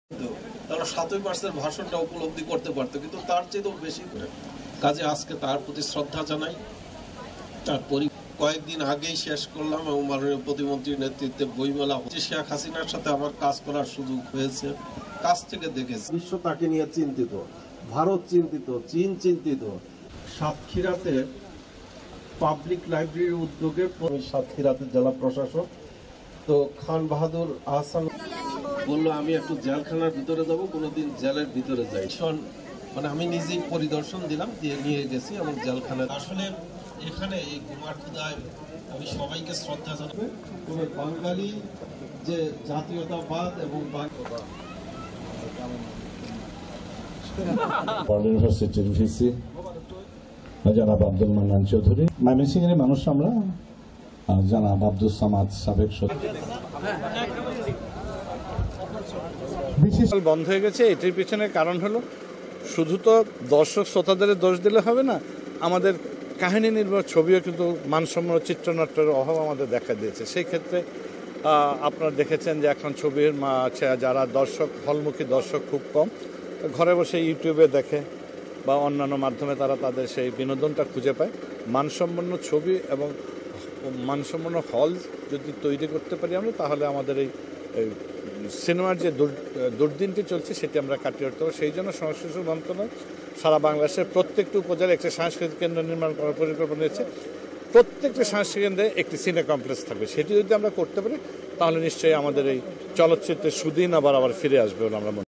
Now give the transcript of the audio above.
তারা 7ই মার্চের ভাষণটা উপলব্ধি করতে পারতো, কিন্তু তার চেয়েও বেশি করে কাজে আজকে তার প্রতি শ্রদ্ধা জানাই। তার কয়েকদিন আগেই শেষ করলাম এবং মাননীয় প্রতিমন্ত্রীর নেতৃত্বে বইমেলা হচ্ছে। শেখ হাসিনার সাথে আমার কাজ করার সুযোগ হয়েছে, কাছ থেকে দেখেছি। বিশ্ব তাকে নিয়ে চিন্তিত, ভারত চিন্তিত, চীন চিন্তিত। সাতক্ষীরাতে পাবলিক লাইব্রেরির উদ্যোগে সাতক্ষীরাতে জেলা প্রশাসক তো খান বাহাদুর আহসান বললো আমি একটু জেলখানার ভিতরে যাবো, কোনোদিন জেলের ভিতরে যাই। মানে আমি নিজেই পরিদর্শন দিলাম, দিয়ে নিয়ে গেছি এবং জেলখানা। আসলে এখানে এই কুমারখুদায় আমি সবাইকে শ্রদ্ধা জানাবো। তবে বাঙালি যে জাতীয়তাবাদ এবং ইউনিভার্সিটির ভিসি জনাব আব্দুল মান্নান চৌধুরী, ময়মনসিংহের মানুষ আমরা, জনাব আব্দুল সামাদ সাবেক বিশেষ বন্ধ হয়ে গেছে। এটির পিছনে কারণ হলো শুধু তো দর্শক শ্রোতাদের দোষ দিলে হবে না, আমাদের কাহিনী নির্ভর ছবিও কিন্তু মানসম্পন্ন চিত্রনাট্যের অভাব আমাদের দেখা দিয়েছে। সেই ক্ষেত্রে আপনারা দেখেছেন যে এখন ছবির যারা দর্শক, হলমুখী দর্শক খুব কম, ঘরে বসে ইউটিউবে দেখে বা অন্যান্য মাধ্যমে তারা তাদের সেই বিনোদনটা খুঁজে পায়। মানসম্পন্ন ছবি এবং মানসম্পন্ন হল যদি তৈরি করতে পারি আমরা, তাহলে আমাদের এই সিনেমার যে দুর্দিনটি চলছে সেটি আমরা কাটিয়ে উঠতে পারবো। সেই জন্য সংস্কৃতি মন্ত্রণালয় সারা বাংলাদেশের প্রত্যেকটি উপজেলায় একটি সাংস্কৃতিক কেন্দ্র নির্মাণ করার পরিকল্পনা নিয়েছে। প্রত্যেকটি সাংস্কৃতিক কেন্দ্রে একটি সিনে কমপ্লেক্স থাকবে। সেটি যদি আমরা করতে পারি তাহলে নিশ্চয়ই আমাদের এই চলচ্চিত্রের সুদিন আবার ফিরে আসবে বলে আমরা